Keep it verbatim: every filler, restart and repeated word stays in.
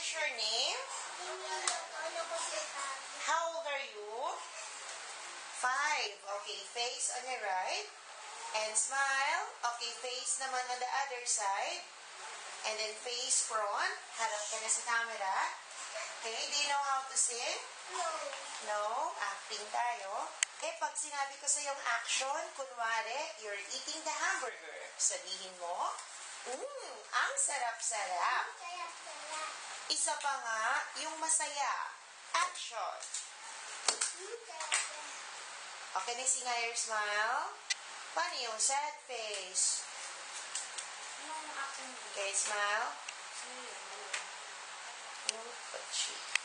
What's your name? How old are you? Five. Okay, face on your right. And smile. Okay, face naman on the other side. And then face front. Harap ka na sa camera. Okay, do you know how to sing? No. No? Acting tayo. Eh, pag sinabi ko sa yung action, kunwari, you're eating the hamburger. Sabihin mo, mmm, ang sarap-sarap. Isa pa nga, yung masaya. Action. Okay, na see nga your smile. Paano yung sad face? Okay, smile. Yung cheek.